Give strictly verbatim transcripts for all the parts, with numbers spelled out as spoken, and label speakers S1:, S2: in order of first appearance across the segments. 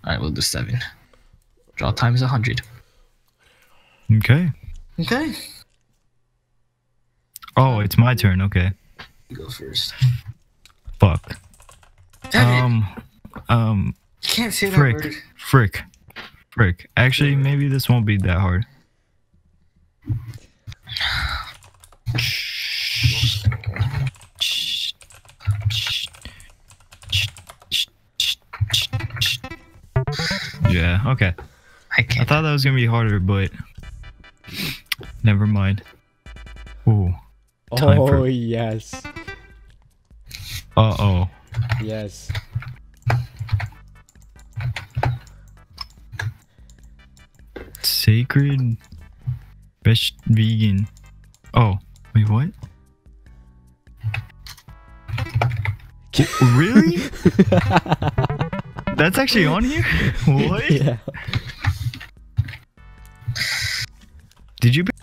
S1: Alright, we'll do seven. Draw time is one hundred.
S2: Okay.
S1: Okay.
S2: Oh, it's my turn. Okay.
S1: You go first.
S2: Fuck.
S1: Damn
S2: um.
S1: it.
S2: Um.
S1: You can't say
S2: frick.
S1: that word.
S2: Frick. Frick. Actually, maybe this won't be that hard. Yeah, okay.
S1: I can't.
S2: I thought that was gonna be harder, but never mind. Ooh. Time
S3: Oh,
S2: for-
S3: yes.
S2: Uh oh.
S3: Yes.
S2: Sacred best vegan. Oh, wait, what? Really? That's actually on here? What?
S3: Yeah.
S2: Did you?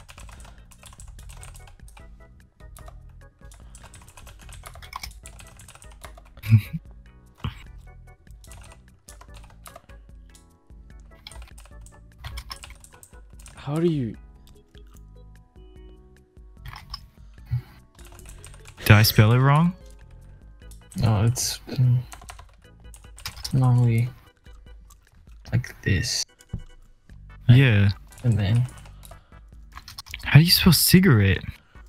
S3: How do you...
S2: Did I spell it wrong?
S1: No, it's, it's normally like this,
S2: Yeah.
S1: and then
S2: How do you spell cigarette?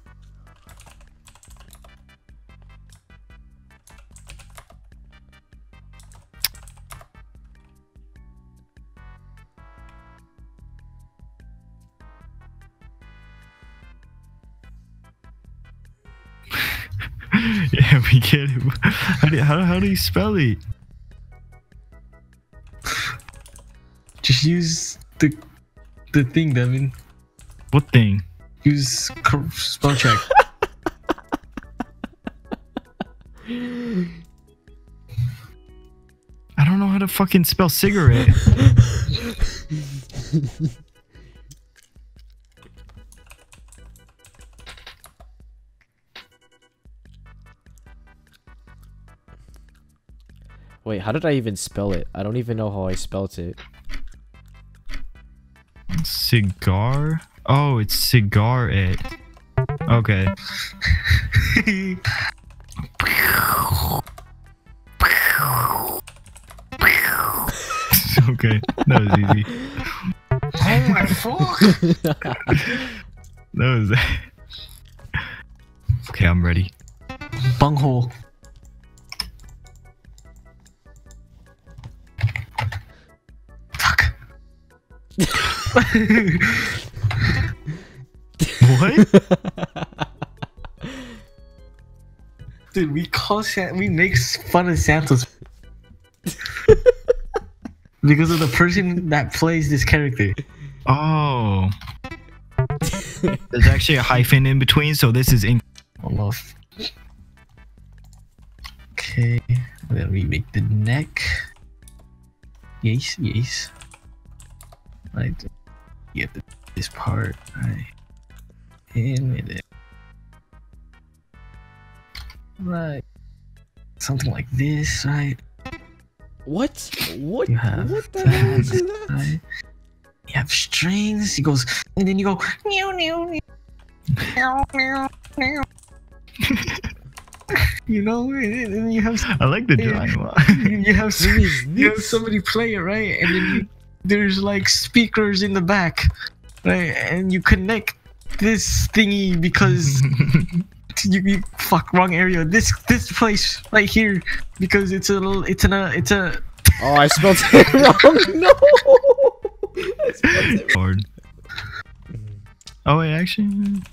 S2: Yeah, we get it. How do, how, how do you spell it?
S1: just use the the thing, Devin.
S2: What thing?
S1: Use cor- spell check.
S2: I don't know how to fucking spell cigarette.
S3: Wait, how did I even spell it? I don't even know how I spelt it.
S2: Cigar? Oh, it's cigarette. Okay. Okay, that was easy.
S1: Oh my fuck!
S2: That was. Okay, I'm ready.
S1: Bunghole. Fuck.
S2: What?
S1: Dude, we call San- we make fun of Santos because of the person that plays this character.
S2: Oh. There's actually a hyphen in between, so this is in.
S1: I don't know if... Okay, and then we make the neck. Yes, yes. Right. Get the, this part right in with it. Right. Something like this, right?
S3: What? What?
S1: You have
S3: What the hell is
S1: that,
S3: that?
S1: right? You have strings. He goes, and then you go, meow, meow, meow, meow, meow, meow. You know, and then you have
S2: I like the drawing.
S1: you have
S3: What is
S1: you have
S3: this?
S1: somebody play it, right? And then you, there's like speakers in the back, right? And you connect this thingy because you, you fuck wrong area. This this place right here because it's a little it's an a it's a
S3: Oh, I spelled it wrong. No. I spelled it wrong.
S2: Hard. Oh wait, actually,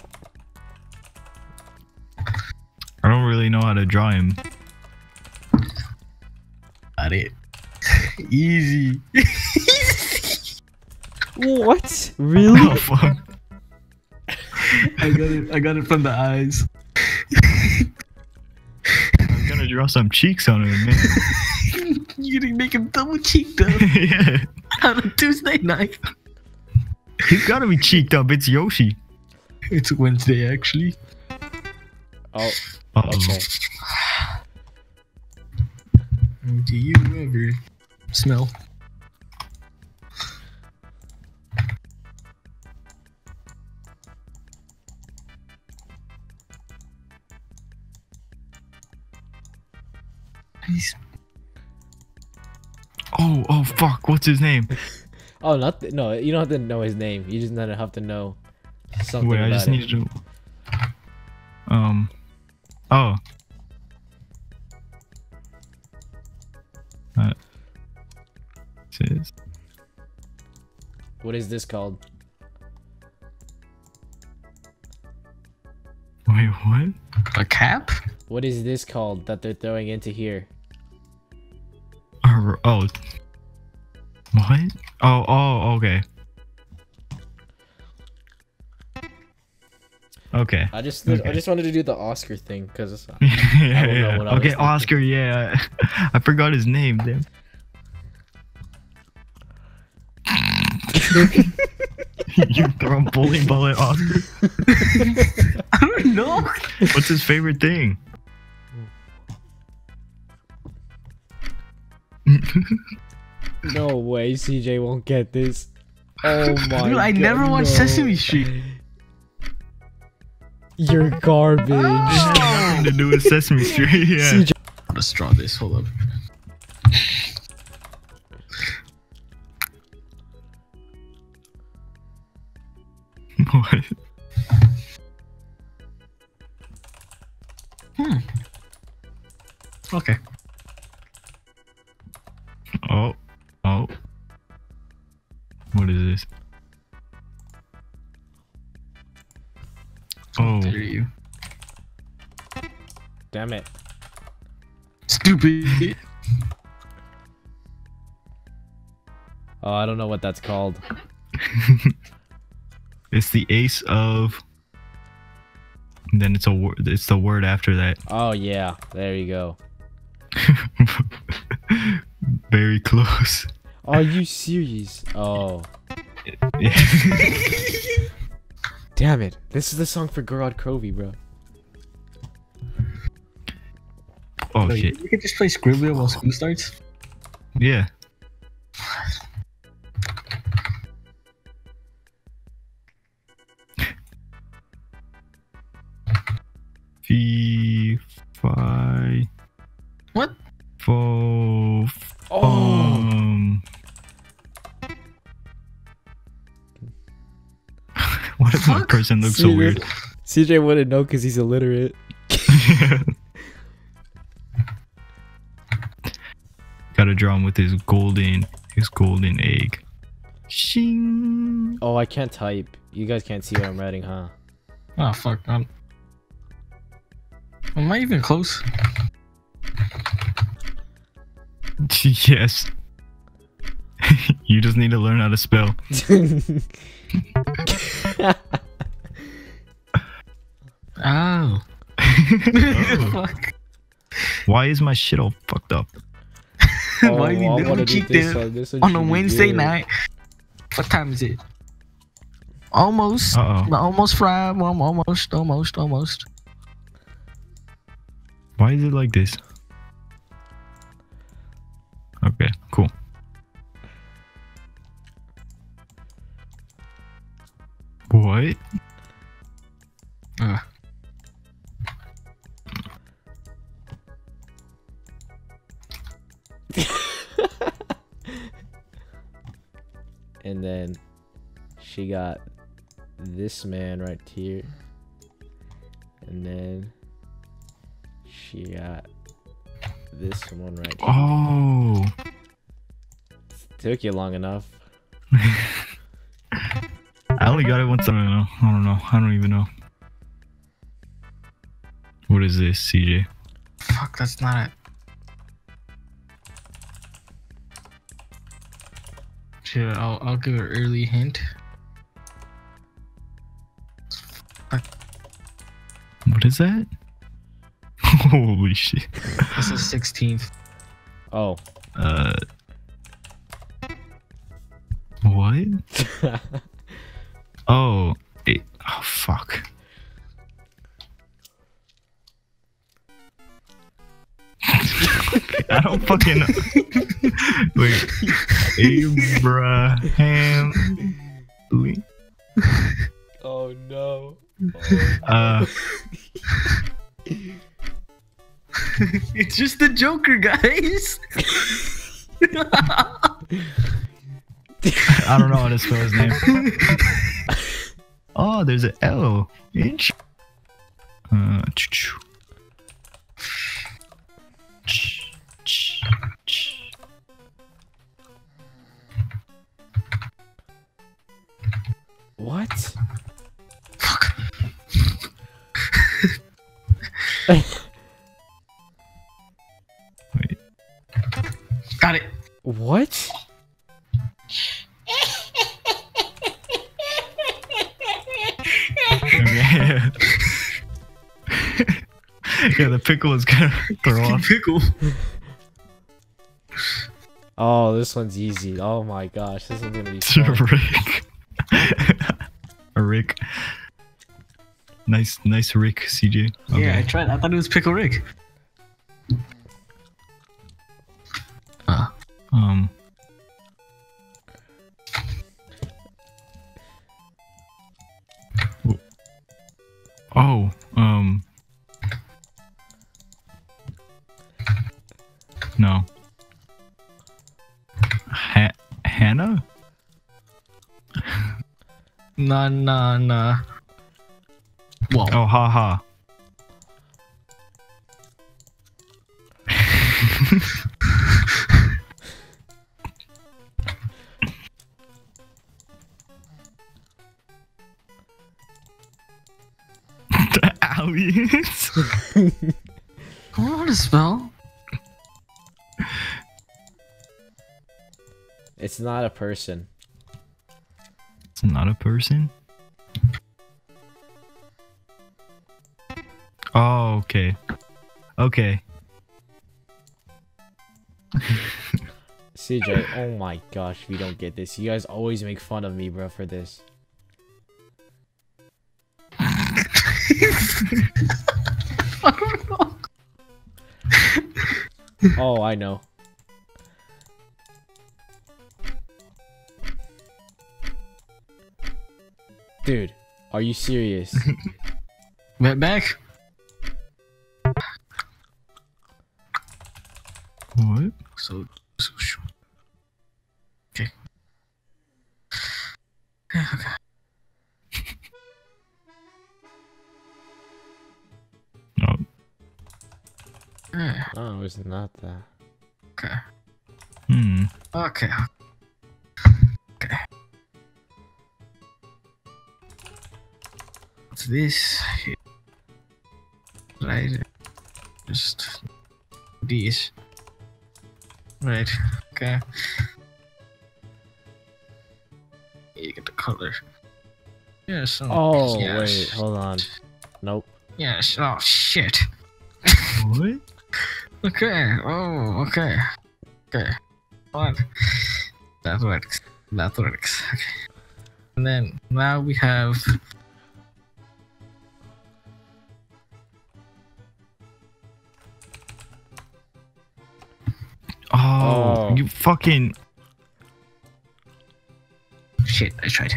S2: I don't really know how to draw him.
S1: got it. Easy.
S3: What? Really?
S2: Oh fuck.
S1: I got it. I got it from the eyes.
S2: I'm gonna draw some cheeks on him, man.
S1: You're gonna make him double cheeked up
S2: Yeah.
S1: on a Tuesday night.
S2: He's gotta be cheeked up. It's Yoshi.
S1: It's Wednesday, actually.
S3: Oh,
S2: Uh-oh.
S3: okay.
S1: Do you ever smell
S2: Oh, oh, fuck. What's his name?
S3: Oh, not th no. You don't have to know his name. You just have to know something
S2: Wait, I
S3: about
S2: just
S3: him.
S2: need to. Um. Oh. Uh, says.
S3: What is this called?
S2: Wait, what?
S1: A cap?
S3: What is this called that they're throwing into here?
S2: Uh, oh. What? Oh, oh, okay. Okay.
S3: I just
S2: Okay.
S3: I just wanted to do the Oscar thing because
S2: yeah,
S3: I don't know
S2: yeah.
S3: what I was
S2: Okay,
S3: thinking.
S2: Oscar. Yeah, I forgot his name. Damn. You throw a bowling ball at Oscar?
S1: I don't know.
S2: What's his favorite thing?
S3: no way C J won't get this. Oh my
S1: Dude, I
S3: God,
S1: never watched
S3: no.
S1: Sesame Street.
S3: You're garbage.
S2: Nothing to do with Sesame Street. Yeah.
S3: C J
S1: I'm gonna straw this. Hold up.
S2: What?
S1: Hmm. Okay.
S2: Oh. Oh. What is this? Oh.
S1: Dare you?
S3: Damn it.
S1: Stupid.
S3: Oh, I don't know what that's called.
S2: It's the ace of. And then it's a word. It's the word after that.
S3: Oh yeah, there you go.
S2: Very close.
S3: Are you serious? Oh,
S2: Yeah.
S3: damn it. This is the song for Gorod Krovi, bro.
S2: Oh
S1: Wait,
S2: shit.
S1: you could just play Scribbler while school starts?
S2: Yeah. Fee, fi,
S1: What?
S2: fo,
S3: Oh,
S2: um. Why does that
S1: Fuck?
S2: person look so
S3: See,
S2: weird?
S3: C J wouldn't know because he's illiterate.
S2: Gotta draw him with his golden, his golden egg. Shing.
S3: Oh, I can't type. You guys can't see what I'm writing, huh?
S1: Oh fuck. I'm. Am I even close?
S2: Yes. You just need to learn how to spell.
S1: Oh.
S2: Oh.
S1: Fuck.
S2: Why is my shit all fucked up?
S1: Why
S3: Oh,
S1: you
S3: I
S1: don't
S3: wanna do
S1: cheat
S3: this
S1: there
S3: one. This one
S1: on a
S3: should be
S1: Wednesday
S3: good.
S1: night? What time is it? Almost.
S2: Uh oh.
S1: Almost Friday. Um, almost. Almost. Almost.
S2: Why is it like this? Okay, cool. What?
S1: Uh.
S3: And then she got this man right here. And then she got this one right here.
S2: Oh.
S3: Took you long enough.
S2: I only got it once. I don't know. I don't know. I don't even know. What is this, C J?
S1: Fuck. That's not it. Shit. I'll. I'll give an early hint.
S2: What is that? Holy shit.
S1: This is sixteenth.
S3: Oh.
S2: Uh. What? Oh. It, oh, fuck. I don't fucking know. Wait. Abraham. Lee-
S3: Oh no.
S2: Uh.
S1: It's just the Joker, guys.
S2: I don't know how to spell his name. Oh, there's an L. Inch. Uh, choo-choo. Ch- ch- ch-
S3: What?
S2: Wait.
S1: Got it.
S3: What?
S2: Okay. Yeah, the pickle is gonna throw off.
S1: Pickle.
S3: Oh, this one's easy. Oh my gosh, this one's gonna be
S2: It's a
S3: fun.
S2: Rick. A Rick. Nice, nice Rick, C J. Okay.
S1: Yeah, I tried. I thought it was Pickle Rick. Uh,
S2: Um. Oh, um. No. Ha- Hannah?
S1: nah, nah, nah. Whoa.
S2: Oh, haha. Aliens?
S1: I don't know how to spell.
S3: It's not a person.
S2: It's not a person? Oh, okay. Okay.
S3: C J, oh my gosh, we don't get this. You guys always make fun of me, bro, for this.
S1: I don't know.
S3: Oh, I know. Dude, are you serious?
S1: Went back.
S2: What?
S1: So, so short. Okay. Okay.
S2: Oh,
S1: Yeah,
S3: Oh, it's not that.
S1: okay.
S2: hmm.
S1: Okay. Okay. What's this? Right. Just these. Right. Okay. You get the color. Yes.
S3: Oh,
S1: yes.
S3: wait, hold on. Nope.
S1: Yes. Oh shit.
S2: What?
S1: Okay. Oh. Okay. Okay. What? That works. That works. Okay. And then now we have.
S2: Oh,
S3: Oh.
S2: you fucking.
S1: Shit. I tried.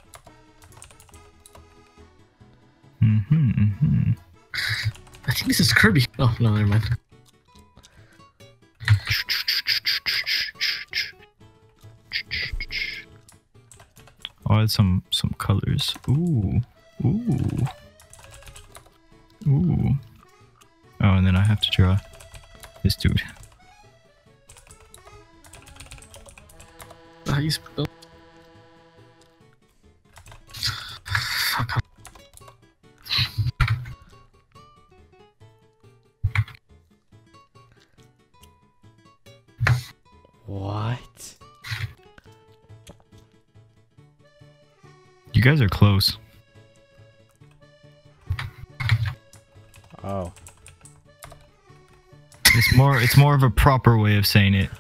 S2: Mm-hmm, mm-hmm.
S1: I think this is Kirby. Oh no, never mind.
S2: Oh, it's some some colors. Ooh, ooh, ooh. Oh, and then I have to draw this dude.
S1: How you spell? Fuck.
S3: What?
S2: You guys are close.
S3: Oh.
S2: It's more. It's more of a proper way of saying it.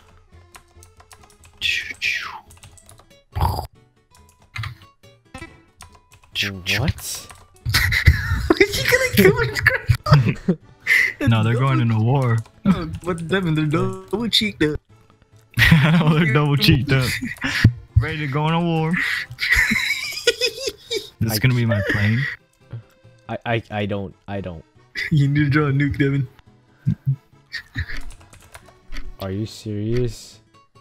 S3: What?
S1: you gonna kill it?
S2: No, they're going into war.
S1: Oh, but Devin, they're double cheeked up.
S2: Oh, they're double cheeked up. Ready to go into war. This is gonna be my plane.
S3: I, I, I don't, I don't.
S1: You need to draw a nuke, Devin.
S3: Are you serious?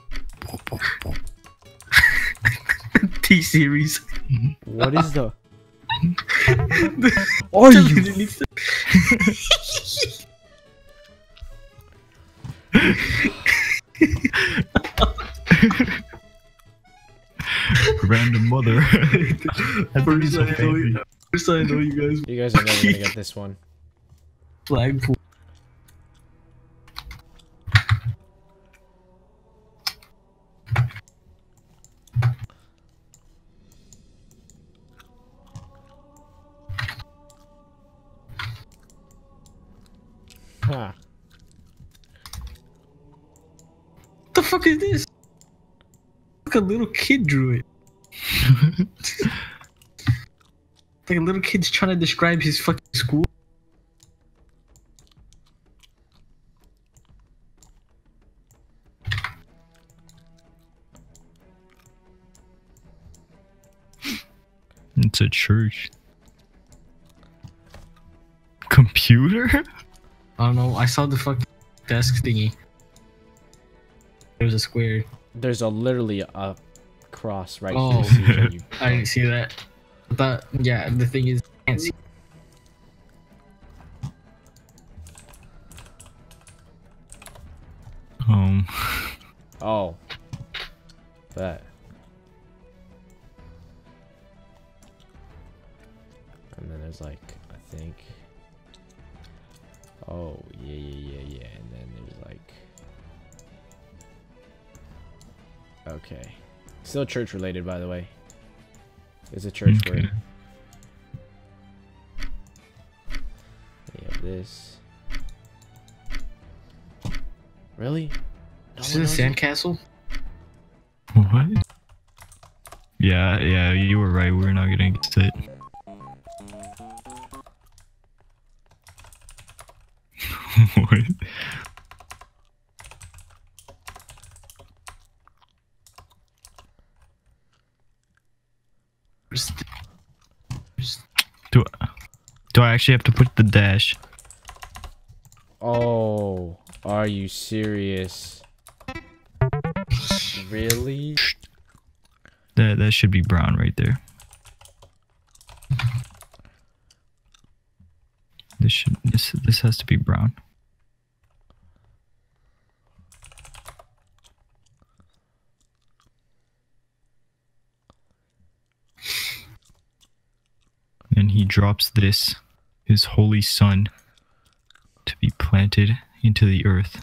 S1: T series.
S3: What is the? Are you?
S2: Random mother.
S1: First I know you. First I know you guys.
S3: You guys are never gonna get this one.
S1: Flagpole.
S3: Huh.
S1: What the fuck is this? Like a little kid drew it. Like a little kid's trying to describe his fucking school.
S2: It's a church. Computer?
S1: I don't know. I saw the fucking desk thingy. There was a square.
S3: There's a literally a cross right
S1: Oh.
S3: here. C J, you
S1: I didn't see that. I thought, yeah, the thing is, I can't see.
S2: Um.
S3: Oh. That. And then there's like, I think. Oh, yeah, yeah, yeah, yeah. And then there's like. Okay. Still church related, by the way. It's a church
S2: Okay.
S3: word. We have this. Really? No
S1: Is
S3: one
S1: it a
S3: knows it?
S1: sandcastle?
S2: What? Yeah, yeah, you were right. We're not gonna get it. What?
S1: Just- just-
S2: Do I, do I actually have to put the dash?
S3: Oh, are you serious? Really?
S2: That that should be brown right there. This should this this has to be brown. And he drops this, his holy son, to be planted into the earth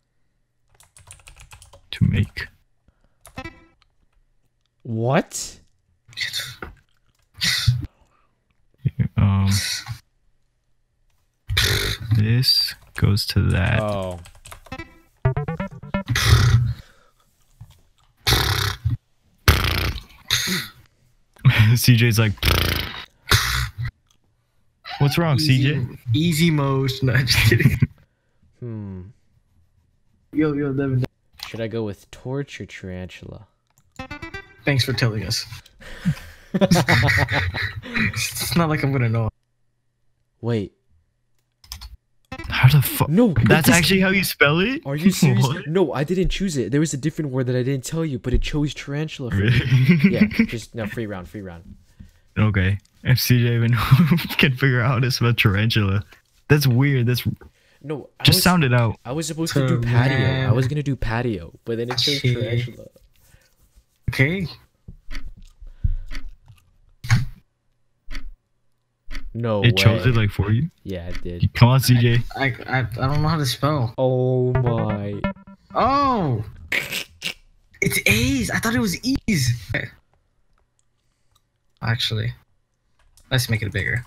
S2: to make.
S3: What?
S2: Um, this goes to that.
S3: Oh.
S2: C J's like, what's wrong, C J?
S1: easy, easy mode. No, just kidding.
S3: Hmm.
S1: Yo, yo, Devin.
S3: Should I go with torch or tarantula?
S1: Thanks for telling us. It's not like I'm gonna know.
S3: Wait.
S2: How the fuck?
S3: No.
S2: That's
S3: this-
S2: actually how you spell it?
S3: Are you serious?
S2: What?
S3: No, I didn't choose it. There was a different word that I didn't tell you, but it chose tarantula for me.
S2: Really?
S3: Yeah, just no free round, free round.
S2: Okay. If C J even can figure out how to spell tarantula. That's weird. That's
S3: No, I
S2: just
S3: was,
S2: sound it out.
S3: I was supposed to do patio.
S1: Taran-
S3: I was gonna do patio, but then it chose
S1: Shit.
S3: tarantula.
S1: Okay.
S3: No
S2: It
S3: way.
S2: chose it like for you.
S3: Yeah, it did.
S2: Come on, C J.
S1: I, I, I don't know how to spell.
S3: Oh my.
S1: Oh! It's A's. I thought it was E's. Okay. Actually, let's make it bigger.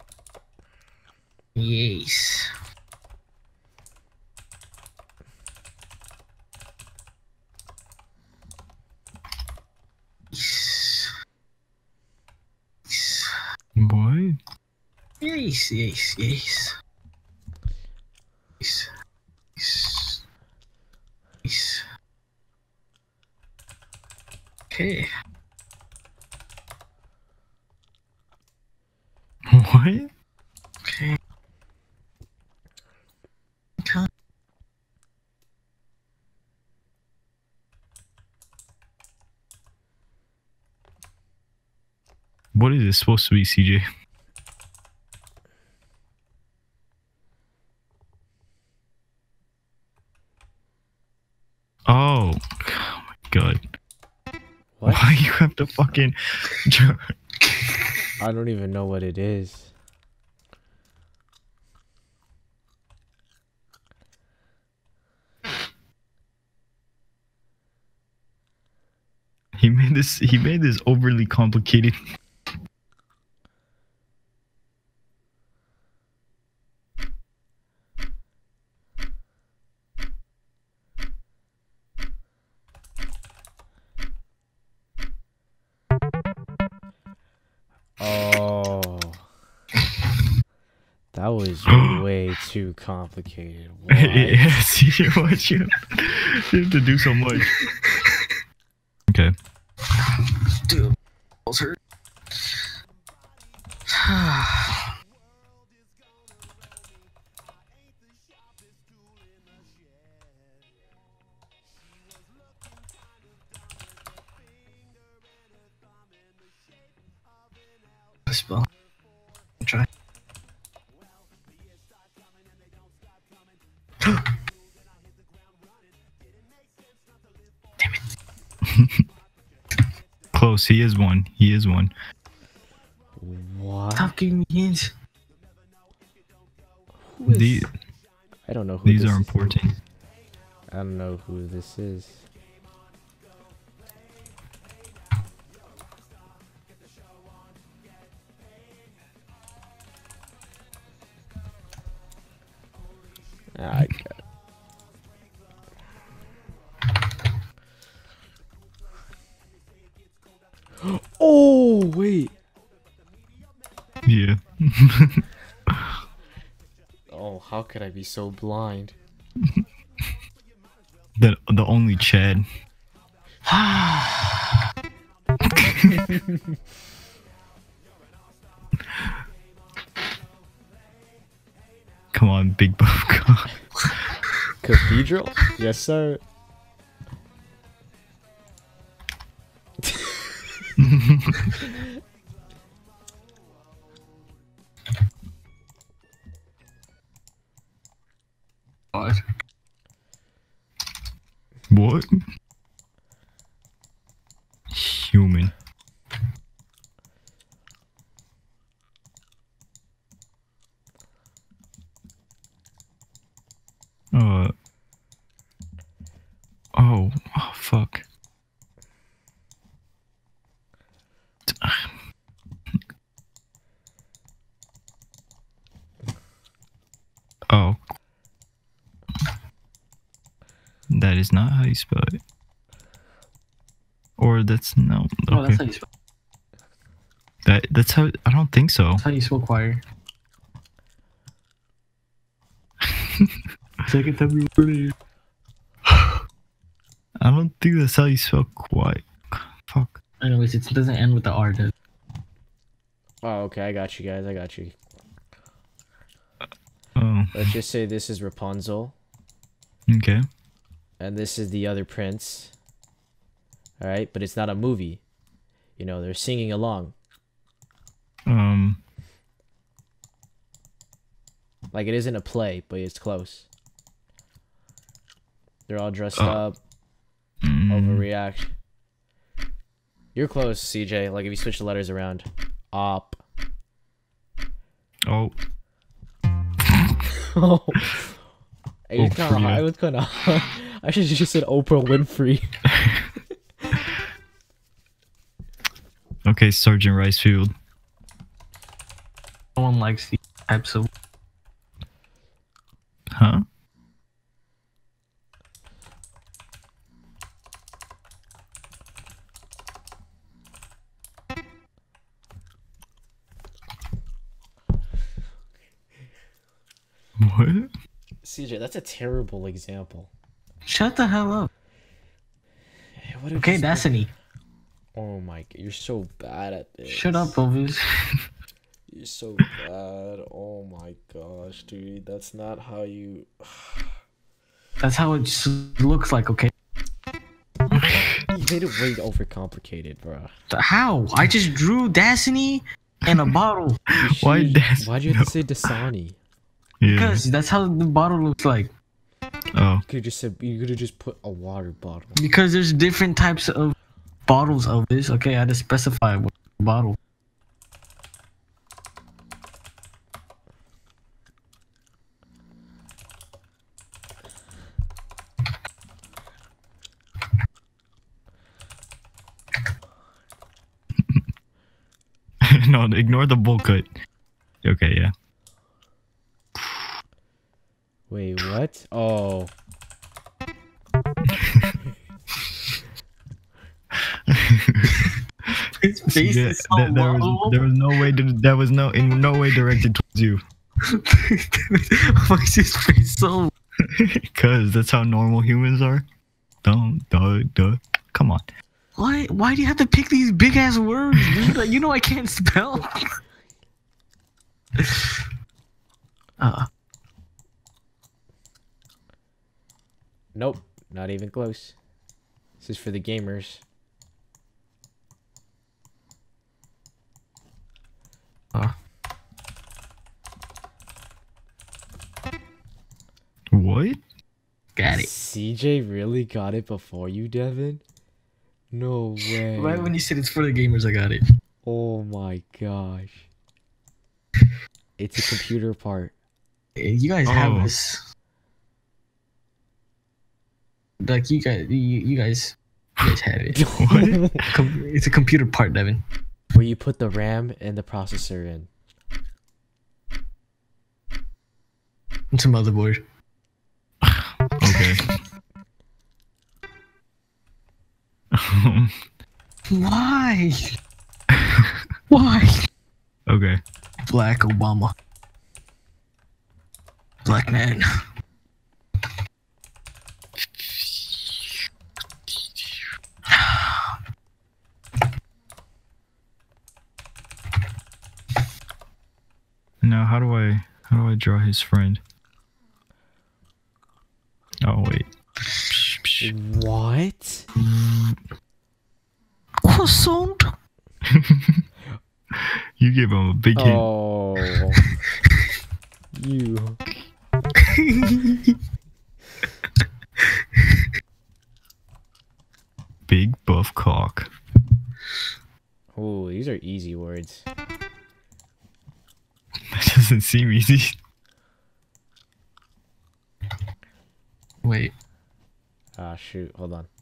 S1: Yes. Yes. Yes.
S2: Boy.
S1: Yes, yes, yes. Yes. Yes. Yes. Okay.
S2: What?
S1: Okay. Okay.
S2: What is this supposed to be, C J? Oh, oh my god.
S3: What?
S2: Why you have to fucking...
S3: I don't even know what it is.
S2: He made this he made this overly complicated.
S3: Oh. That was way too complicated. What?
S2: Yeah, C J, what you you have to do so much. Okay.
S1: Dude, balls hurt. Spell. Try. Damn it.
S2: Close. He is one. He is one.
S3: What?
S1: Stop giving me hints.
S3: Who is...
S2: The,
S3: I don't know who
S2: these
S3: this
S2: are
S3: is.
S2: important.
S3: I don't know who this is. Ah, I got it. Oh wait.
S2: Yeah.
S3: Oh, how could I be so blind?
S2: the the only Chad. Come on, big buff.
S3: Cathedral? Yes, sir.
S1: God.
S2: What? Human. Uh. Oh. Oh, fuck. Oh. That is not how you spell it. Or that's no. Okay.
S1: Oh, that's how you spell.
S2: That that's how I don't think so.
S1: That's how you spell choir. Second time you heard it.
S2: I don't think that's how you spell quiet. Fuck.
S1: Anyways, it doesn't end with the R, does it?
S3: Oh, okay, I got you guys. I got you.
S2: Oh.
S3: Let's just say this is Rapunzel,
S2: Okay.
S3: and this is the other prince. All right, but it's not a movie. You know, they're singing along.
S2: Um.
S3: Like it isn't a play, but it's close. They're all dressed
S2: Uh,
S3: up.
S2: mm,
S3: Overreact. You're close, C J. Like if you switch the letters around. Op.
S2: Oh.
S3: Oh. It was
S2: Oprah,
S3: kind of
S2: yeah.
S3: high. It was kind of. I should have just said Oprah Winfrey.
S2: Okay, Sergeant Ricefield.
S1: No one likes these types of.
S2: Huh? What?
S3: C J, that's a terrible example.
S1: Shut the hell up.
S3: Hey, what if
S1: Okay,
S3: it's-
S1: Destiny.
S3: Oh my god, you're so bad at this.
S1: Shut up, Elvis.
S3: You're so bad. Oh my gosh, dude. That's not how you.
S1: That's how it just looks like, okay?
S3: made it way overcomplicated, bro.
S1: How? I just drew Dasani and a bottle.
S3: You
S2: Why
S3: should-
S2: Das-
S3: Why'd you have to say Dasani?
S2: Yeah.
S1: Because that's how the bottle looks like.
S2: Oh.
S3: You could just said you could have just put a water bottle.
S1: Because there's different types of bottles of this. Okay, I had to specify what bottle.
S2: No, ignore the bowl cut. Okay, yeah.
S3: Wait, what? Oh.
S1: His face
S2: Yeah,
S1: is so
S2: there, there was
S1: low.
S2: there was no way to, that was no in no way directed towards you.
S1: Why is his face so?
S2: Cause that's how normal humans are. Don't duh duh. Come on.
S1: Why? Why do you have to pick these big ass words, dude? Like, you know I can't spell. uh,
S3: Nope, not even close. This is for the gamers.
S1: uh,
S2: What?
S1: got it.
S3: C J really got it before you, Devin? No way.
S1: Right when you said it's for the gamers, I got it.
S3: Oh my gosh. It's a computer part.
S1: Hey, you guys have
S2: Oh.
S1: this. Like you guys, you, you guys, you guys have it.
S2: What?
S1: Com- it's a computer part, Devin.
S3: Where you put the RAM and the processor in.
S1: It's a motherboard.
S2: Okay.
S1: Why? Why?
S2: Okay.
S1: Black Obama. Black man.
S2: Now how do I how do I draw his friend? Oh wait.
S3: What?
S1: Croissant.
S2: You gave him a big hint.
S3: Oh. You.
S2: Big buff cock.
S3: Oh, these are easy words.
S2: That doesn't seem easy.
S1: Wait.
S3: Ah, shoot. Hold on.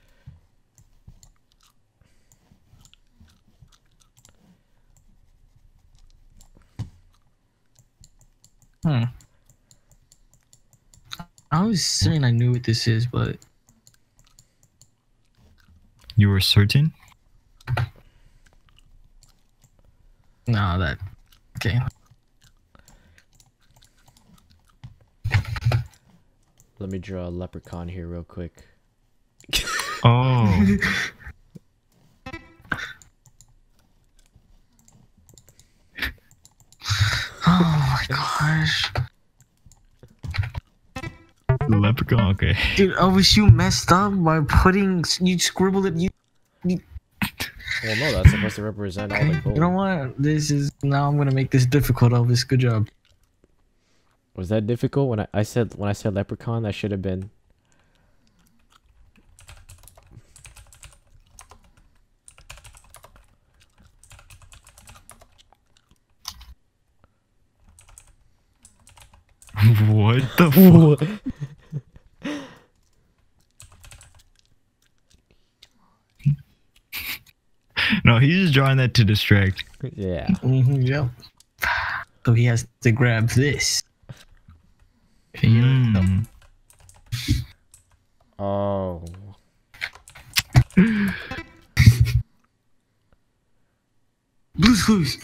S1: Hmm. I was saying I knew what this is, but
S2: You were certain?
S1: nah, that. Okay.
S3: Let me draw a leprechaun here real quick.
S2: Oh.
S1: Oh my gosh.
S2: Leprechaun, okay.
S1: Dude, I wish you messed up by putting. You scribbled it. You.
S3: Well, no, that's supposed to represent all the gold.
S1: You know what? This is. Now I'm gonna make this difficult, Elvis. Good job.
S3: Was that difficult when I, I said when I said leprechaun? That should have been.
S2: What the fuck? No, he's just drawing that to distract.
S3: Yeah.
S1: Mm-hmm, yep. So he has to grab this.
S2: Mm.
S3: Oh.
S1: Blue's Clues.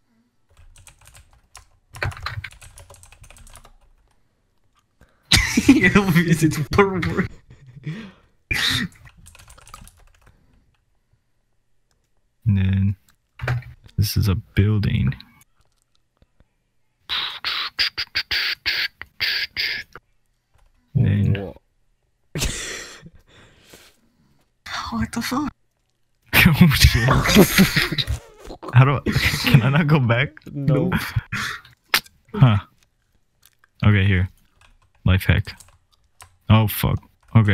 S1: Elvis, it's purple.
S2: And then this is a building. And then
S3: Whoa.
S1: How what the fuck?
S2: Oh shit. How do I, can I not go back?
S3: No.
S2: Huh. Okay, here. Life hack. Oh fuck. Okay.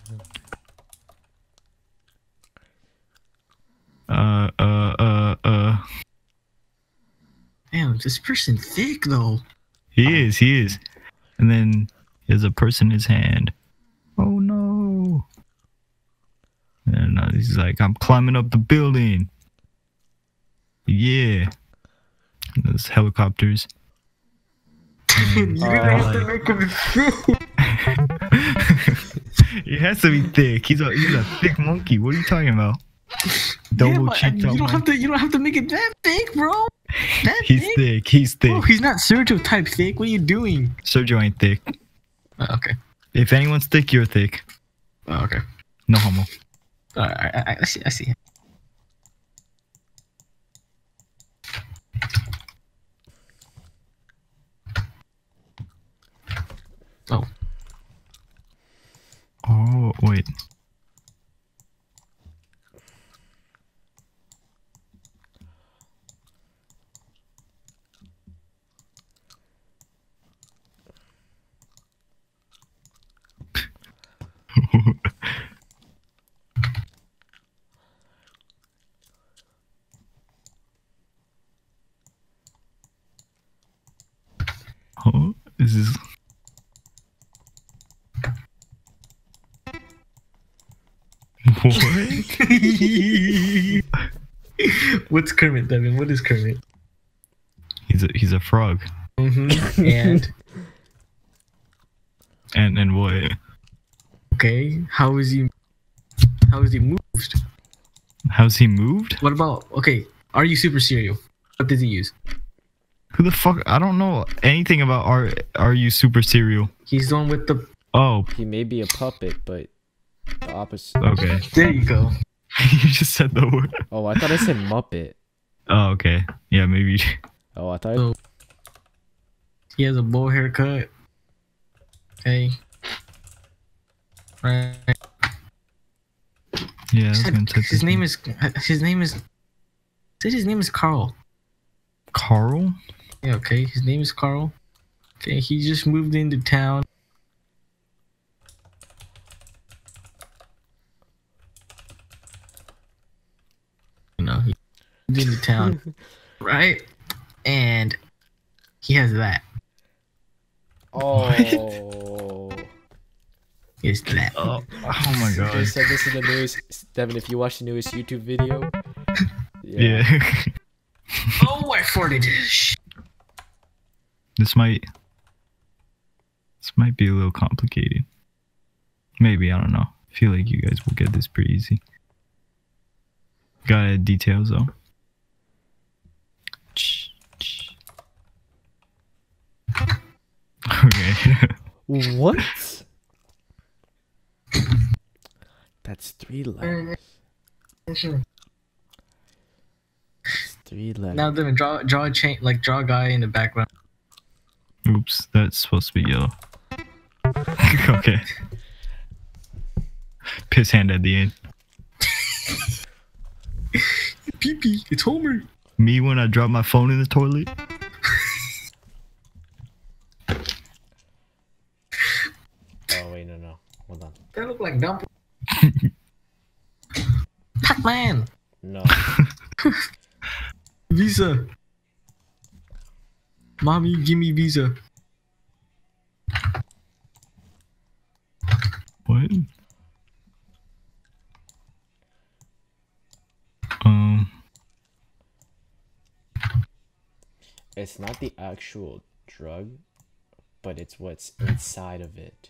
S2: Uh, uh, uh, uh.
S1: Damn, this person thick though.
S2: He is, he is. And then there's a person in his hand. Oh no. And uh, he's like, I'm climbing up the building. Yeah. And there's helicopters.
S1: You didn't have to make him thick.
S2: He has to be thick. He's a he's a thick monkey. What are you talking about? Double
S1: Yeah, but,
S2: cheeked
S1: you
S2: out
S1: don't have to. You don't have to make it that thick, bro. That
S2: He's
S1: thick?
S2: thick. He's thick.
S1: Bro, he's not Sergio type thick. What are you doing?
S2: Sergio ain't thick.
S1: Uh, okay.
S2: If anyone's thick, you're thick.
S1: Uh, okay.
S2: No homo.
S1: All right. I, I, I see. I see. Oh.
S2: Oh wait. Oh, this is. What?
S1: What's Kermit, Devin? What is Kermit?
S2: He's a he's a frog.
S1: Mm-hmm. And
S2: And and what?
S1: okay, how is he? How is he moved?
S2: How's he moved?
S1: What about okay? Are you super cereal? What does he use?
S2: Who the fuck? I don't know anything about are are you super serial?
S1: He's the one with the.
S2: Oh,
S3: He may be a puppet, but the opposite.
S2: okay.
S1: There you go.
S2: You just said the word.
S3: Oh, I thought I said Muppet.
S2: Oh, okay. Yeah, maybe.
S3: Oh, I thought.
S1: So, he has a bowl haircut. Okay. Right.
S2: Yeah, I was gonna type
S1: His
S2: this
S1: name
S2: in.
S1: is. His name is. Said his name is Carl.
S2: Carl.
S1: Yeah. Okay. His name is Carl. Okay. He just moved into town. You know, he moved into town, right? And he has that.
S3: Oh.
S1: He has that.
S2: Oh, oh my
S3: They
S2: god.
S3: said this in the news. Devin, if you watch the newest YouTube video.
S2: Yeah.
S1: Oh, I farted. Shh.
S2: This might. This might be a little complicated. Maybe, I don't know. I feel like you guys will get this pretty easy. Gotta add details though. Okay.
S3: What? That's three letters. That's three letters.
S1: Now, Devin, draw, draw a chain, like draw a guy in the background.
S2: Oops, that's supposed to be yellow. Okay. Piss hand at the end.
S1: Pee pee, it's Homer.
S2: Me when I drop my phone in the toilet.
S3: Oh wait, no, no. Hold on.
S1: That look like Dump. Pac-Man.
S3: No.
S1: Visa. Mommy, give me Visa.
S2: What? Um.
S3: It's not the actual drug, but it's what's inside of it.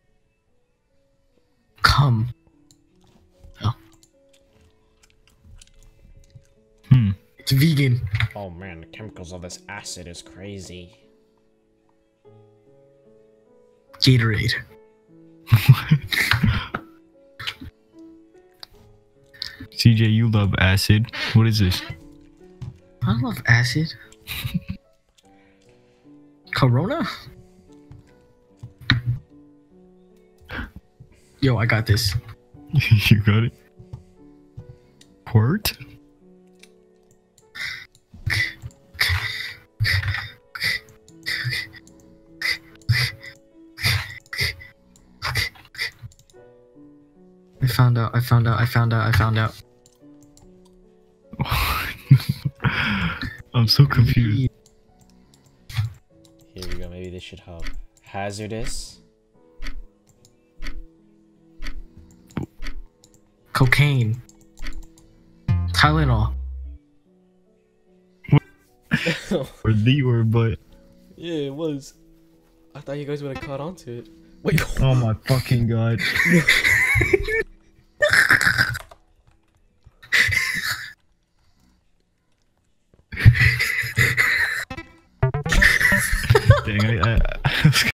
S1: Come.
S2: Hmm.
S1: It's vegan.
S3: Oh man, the chemicals of this acid is crazy.
S1: Gatorade.
S2: C J, you love acid. What is this?
S1: I love acid. Corona? Yo, I got this.
S2: You got it? Port?
S1: I found out, I found out, I found out, I found out.
S2: I'm so confused.
S3: Here we go. Maybe this should help. Hazardous.
S1: Cocaine. Tylenol.
S2: Or the word, but
S3: Yeah, it was. I thought you guys would have caught on to it. Wait.
S2: oh my fucking god. Dang, I, I, I